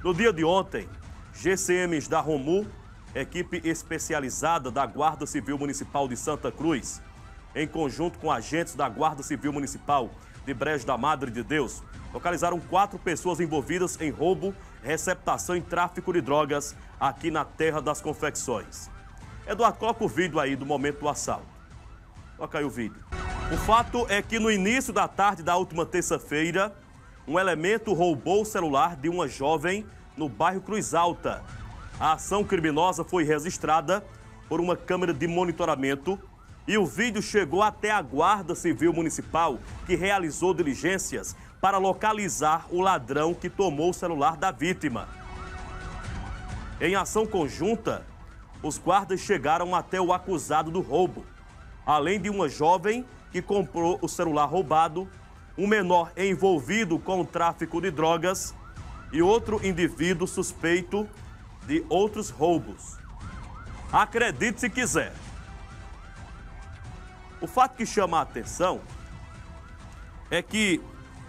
No dia de ontem, GCMs da Romu, equipe especializada da Guarda Civil Municipal de Santa Cruz, em conjunto com agentes da Guarda Civil Municipal de Brejo da Madre de Deus, localizaram 4 pessoas envolvidas em roubo, receptação e tráfico de drogas aqui na Terra das Confecções. Eduardo, coloca o vídeo aí do momento do assalto. Coloca aí o vídeo. O fato é que no início da tarde da última terça-feira, um elemento roubou o celular de uma jovem no bairro Cruz Alta. A ação criminosa foi registrada por uma câmera de monitoramento e o vídeo chegou até a Guarda Civil Municipal, que realizou diligências para localizar o ladrão que tomou o celular da vítima. Em ação conjunta, os guardas chegaram até o acusado do roubo, além de uma jovem que comprou o celular roubado, um menor envolvido com o tráfico de drogas e outro indivíduo suspeito de outros roubos. Acredite se quiser. O fato que chama a atenção é que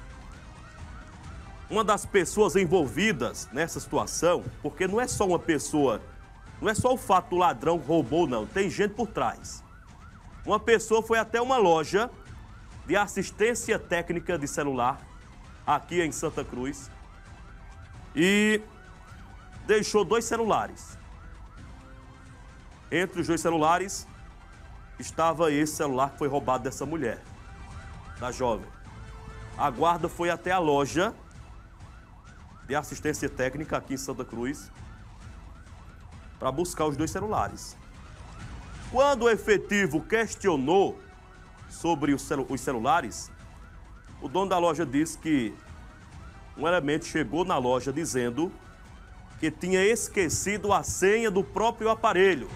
uma das pessoas envolvidas nessa situação, porque não é só uma pessoa, não é só o fato do ladrão roubou, não, tem gente por trás. Uma pessoa foi até uma loja de assistência técnica de celular, aqui em Santa Cruz, e deixou 2 celulares. Entre os 2 celulares estava esse celular que foi roubado dessa mulher, da jovem. A guarda foi até a loja de assistência técnica aqui em Santa Cruz para buscar os 2 celulares. Quando o efetivo questionou sobre os celulares, o dono da loja disse que um elemento chegou na loja dizendo que tinha esquecido a senha do próprio aparelho.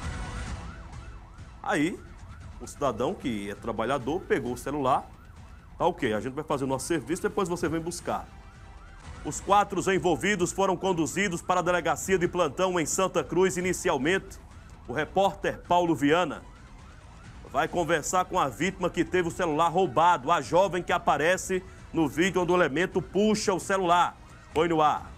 Aí, o cidadão, que é trabalhador, pegou o celular. Tá ok, a gente vai fazer o nosso serviço, depois você vem buscar. Os 4 envolvidos foram conduzidos para a delegacia de plantão em Santa Cruz inicialmente. O repórter Paulo Viana vai conversar com a vítima que teve o celular roubado, a jovem que aparece no vídeo onde o elemento puxa o celular. Põe no ar.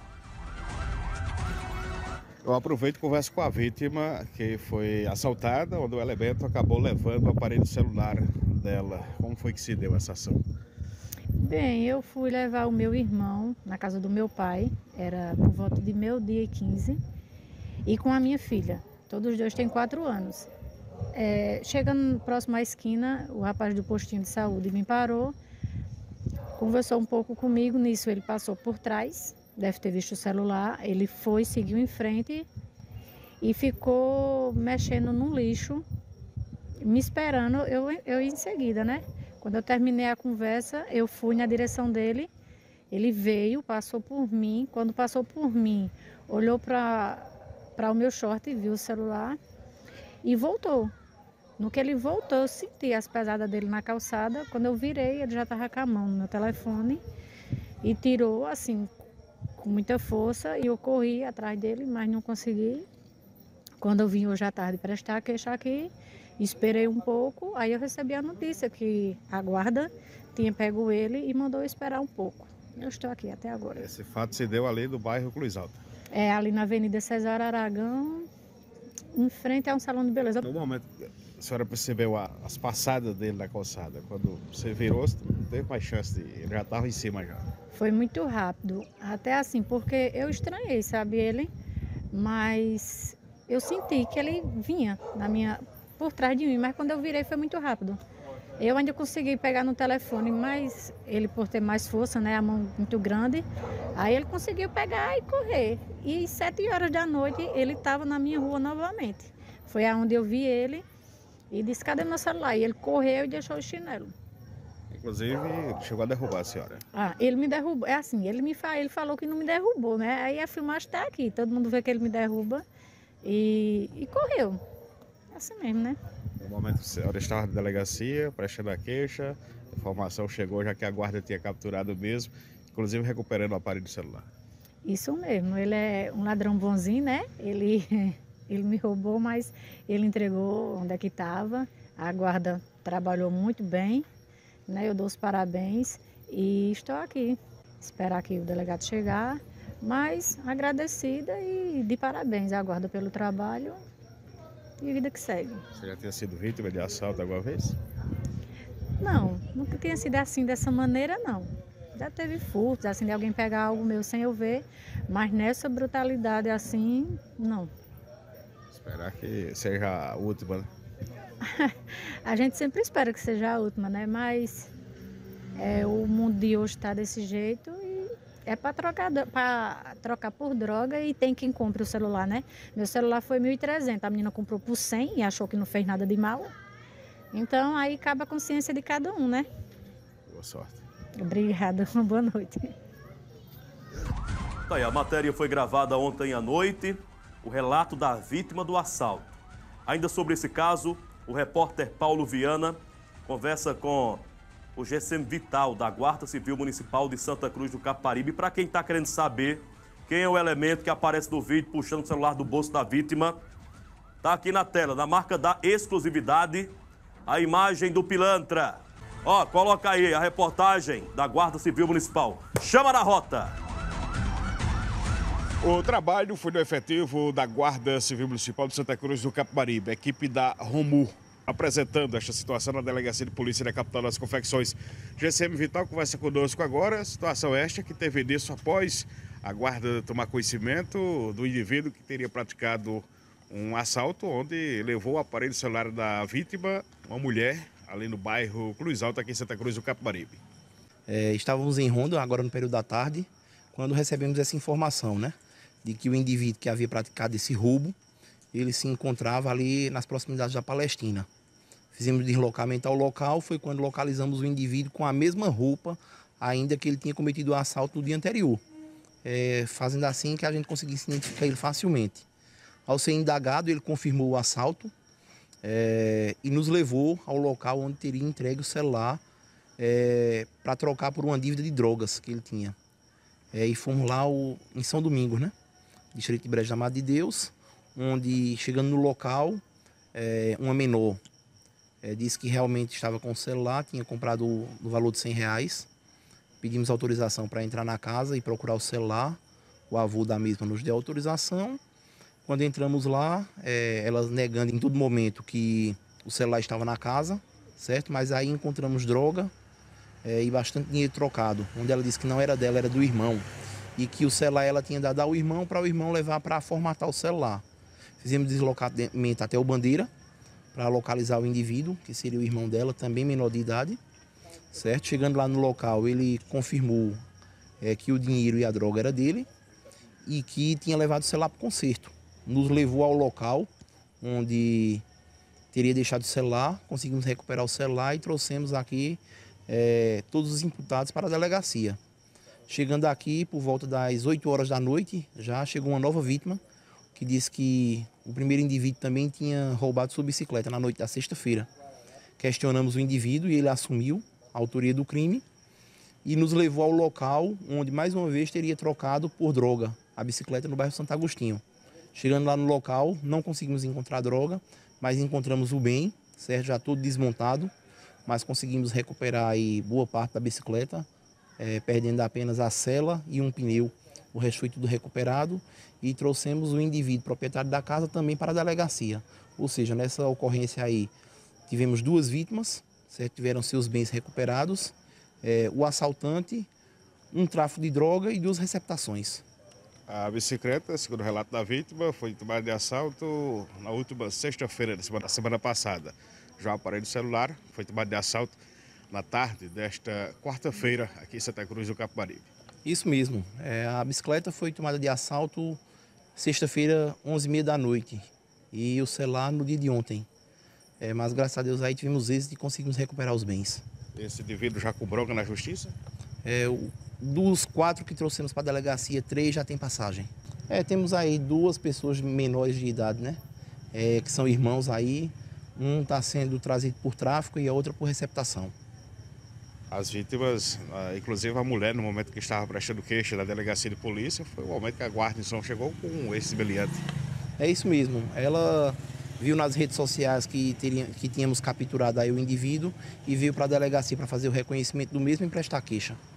Eu aproveito e converso com a vítima que foi assaltada, onde o elemento acabou levando o aparelho celular dela. Como foi que se deu essa ação? Bem, eu fui levar o meu irmão na casa do meu pai, era por volta de meio-dia e 15, e com a minha filha. Todos os 2 têm 4 anos. Chegando próximo à esquina, o rapaz do postinho de saúde me parou, conversou um pouco comigo, nisso ele passou por trás, deve ter visto o celular, ele foi, seguiu em frente e ficou mexendo num lixo, me esperando, eu em seguida, né? Quando eu terminei a conversa, eu fui na direção dele, ele veio, passou por mim, quando passou por mim, olhou para o meu short e viu o celular e voltou. No que ele voltou, eu senti as pesadas dele na calçada. Quando eu virei, ele já estava com a mão no meu telefone e tirou, assim, com muita força. E eu corri atrás dele, mas não consegui. Quando eu vim hoje à tarde prestar a queixa aqui, esperei um pouco. Aí eu recebi a notícia que a guarda tinha pego ele e mandou eu esperar um pouco. Eu estou aqui até agora. Esse fato se deu ali do bairro Cruz Alta. É ali na Avenida Cesar Aragão, em frente a um salão de beleza. No momento, a senhora percebeu as passadas dele na calçada. Quando você virou, não teve mais chance de... Ele já estava em cima já. Foi muito rápido, até assim, porque eu estranhei, sabe, ele, mas eu senti que ele vinha por trás de mim, mas quando eu virei foi muito rápido. Eu ainda consegui pegar no telefone, mas ele, por ter mais força, né, a mão muito grande, aí ele conseguiu pegar e correr. E 7 horas da noite ele estava na minha rua novamente. Foi aonde eu vi ele e disse, cadê meu celular? E ele correu e deixou o chinelo. Inclusive, chegou a derrubar a senhora. Ele me derrubou, é assim, ele falou que não me derrubou, né? Aí a filmagem está aqui, todo mundo vê que ele me derruba e correu. É assim mesmo, né? No momento que a senhora estava na delegacia, prestando a queixa, a informação chegou já que a guarda tinha capturado mesmo, inclusive recuperando o aparelho do celular. Isso mesmo, ele é um ladrão bonzinho, né? Ele me roubou, mas ele entregou onde é que estava. A guarda trabalhou muito bem, né? Eu dou os parabéns e estou aqui. Esperar que o delegado chegar Mas agradecida e de parabéns à guarda pelo trabalho e vida que segue. Você já tinha sido vítima de assalto alguma vez? Não, nunca tinha sido assim dessa maneira, não. Já teve furtos, assim, de alguém pegar algo meu sem eu ver, mas nessa brutalidade assim, não. Esperar que seja a última, né? A gente sempre espera que seja a última, né? Mas o mundo de hoje está desse jeito e é para trocar por droga e tem quem compre o celular, né? Meu celular foi 1.300, a menina comprou por 100 e achou que não fez nada de mal. Então aí cabe a consciência de cada um, né? Boa sorte. Obrigada, uma boa noite. Tá aí, a matéria foi gravada ontem à noite, o relato da vítima do assalto. Ainda sobre esse caso, o repórter Paulo Viana conversa com o GCM Vital da Guarda Civil Municipal de Santa Cruz do Capibaribe. Para quem está querendo saber quem é o elemento que aparece no vídeo puxando o celular do bolso da vítima, tá aqui na tela, na marca da exclusividade, a imagem do pilantra. Ó, coloca aí a reportagem da Guarda Civil Municipal. Chama na rota! O trabalho foi no efetivo da Guarda Civil Municipal de Santa Cruz do Capibaribe, equipe da ROMU, apresentando esta situação na Delegacia de Polícia da Capital das Confecções. GCM Vital conversa conosco agora, situação esta que teve início após a guarda tomar conhecimento do indivíduo que teria praticado um assalto, onde levou o aparelho celular da vítima, uma mulher, ali no bairro Cruz Alta, aqui em Santa Cruz do Capibaribe. Estávamos em ronda, agora no período da tarde, quando recebemos essa informação, né? De que o indivíduo que havia praticado esse roubo, ele se encontrava ali nas proximidades da Palestina. Fizemos deslocamento ao local, foi quando localizamos o indivíduo com a mesma roupa, ainda que ele tinha cometido o assalto no dia anterior. Fazendo assim que a gente conseguisse identificar ele facilmente. Ao ser indagado, ele confirmou o assalto e nos levou ao local onde teria entregue o celular para trocar por uma dívida de drogas que ele tinha. E fomos lá em São Domingos, né? Distrito de Brejo da Mata de Deus, onde, chegando no local, uma menor disse que realmente estava com o celular, tinha comprado no valor de R$100. Pedimos autorização para entrar na casa e procurar o celular. O avô da mesma nos deu autorização. Quando entramos lá, elas negando em todo momento que o celular estava na casa, certo? Mas aí encontramos droga e bastante dinheiro trocado, onde ela disse que não era dela, era do irmão. E que o celular ela tinha dado ao irmão para o irmão levar para formatar o celular. Fizemos deslocamento até o Bandeira para localizar o indivíduo, que seria o irmão dela, também menor de idade, certo? Chegando lá no local, ele confirmou que o dinheiro e a droga era dele e que tinha levado o celular para o conserto. Nos levou ao local onde teria deixado o celular, conseguimos recuperar o celular e trouxemos aqui todos os imputados para a delegacia. Chegando aqui, por volta das 8 horas da noite, já chegou uma nova vítima, que disse que o primeiro indivíduo também tinha roubado sua bicicleta na noite da sexta-feira. Questionamos o indivíduo e ele assumiu a autoria do crime e nos levou ao local onde, mais uma vez, teria trocado por droga a bicicleta no bairro Santo Agostinho. Chegando lá no local, não conseguimos encontrar droga, mas encontramos o bem, certo? Já todo desmontado, mas conseguimos recuperar aí boa parte da bicicleta, perdendo apenas a sela e um pneu. O resto foi tudo recuperado e trouxemos o indivíduo proprietário da casa também para a delegacia. Ou seja, nessa ocorrência aí tivemos 2 vítimas, certo? Tiveram seus bens recuperados, o assaltante, um tráfico de droga e 2 receptações. A bicicleta, segundo o relato da vítima, foi tomada de assalto na última sexta-feira da semana passada. Já o aparelho celular foi tomado de assalto na tarde desta quarta-feira aqui em Santa Cruz do Capibaribe. Isso mesmo. A bicicleta foi tomada de assalto sexta-feira, 11h30 da noite. E o celular no dia de ontem. Mas graças a Deus aí tivemos êxito e conseguimos recuperar os bens. Esse indivíduo já com bronca na justiça? Dos 4 que trouxemos para a delegacia, 3 já tem passagem. Temos aí 2 pessoas menores de idade, né? Que são irmãos aí. Um está sendo trazido por tráfico e a outra por receptação. As vítimas, inclusive a mulher, no momento que estava prestando queixa da delegacia de polícia, foi o momento que a guarnição chegou com esse meliante. É isso mesmo. Ela viu nas redes sociais que tínhamos capturado aí o indivíduo e veio para a delegacia para fazer o reconhecimento do mesmo e prestar queixa.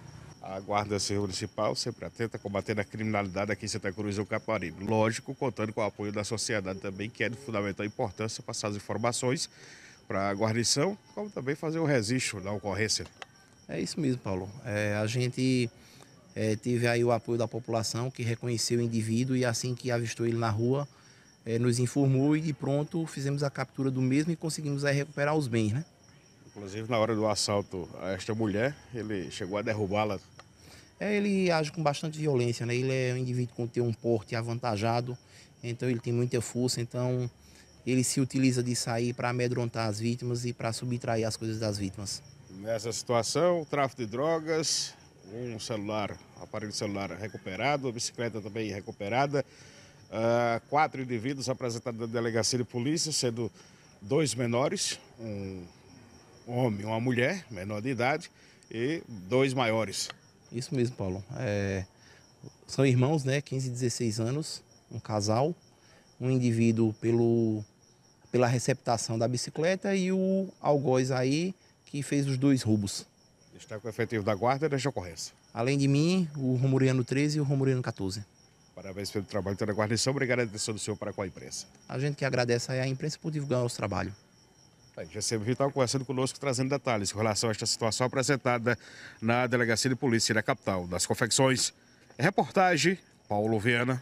A Guarda Civil Municipal sempre atenta a combater a criminalidade aqui em Santa Cruz do Capibaribe. Lógico, contando com o apoio da sociedade também, que é de fundamental importância passar as informações para a guarnição, como também fazer o registro da ocorrência. É isso mesmo, Paulo. A gente teve aí o apoio da população, que reconheceu o indivíduo e assim que avistou ele na rua, nos informou e de pronto fizemos a captura do mesmo e conseguimos aí recuperar os bens, né? Inclusive, na hora do assalto a esta mulher, ele chegou a derrubá-la. Ele age com bastante violência, né? Ele é um indivíduo com ter um porte avantajado, então ele tem muita força, então ele se utiliza disso aí para amedrontar as vítimas e para subtrair as coisas das vítimas. Nessa situação, tráfico de drogas, um celular, aparelho celular recuperado, a bicicleta também recuperada, 4 indivíduos apresentados na delegacia de polícia, sendo 2 menores, um homem e uma mulher, menor de idade, e 2 maiores. Isso mesmo, Paulo. São irmãos, né? 15 e 16 anos, um casal, um indivíduo pela receptação da bicicleta e o algoz aí que fez os 2 roubos. Está com o efetivo da guarda desta ocorrência. Além de mim, o Romuriano 13 e o Romuriano 14. Parabéns pelo trabalho da guarnição. Obrigado a atenção do senhor para com a imprensa. A gente que agradece aí a imprensa por divulgar o nosso trabalho. GCM Vital conversando conosco, trazendo detalhes com relação a esta situação apresentada na Delegacia de Polícia da capital das Confecções. Reportagem, Paulo Viana.